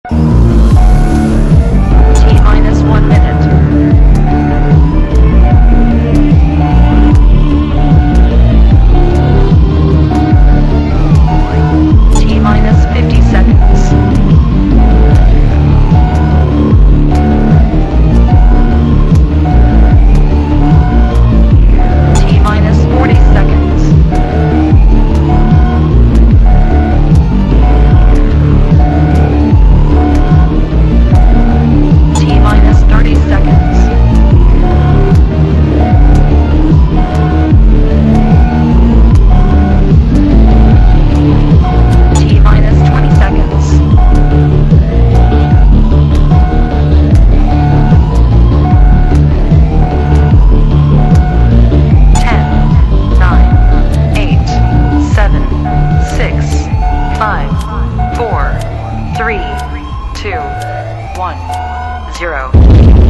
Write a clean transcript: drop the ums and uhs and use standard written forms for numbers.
T-minus 1 minute. T-minus 50 seconds. T-minus 40 seconds. T-minus 30 seconds. T-minus 20 seconds. Ten, nine, 8, 7, 6, 5, 4, 3, 2, 1, 0.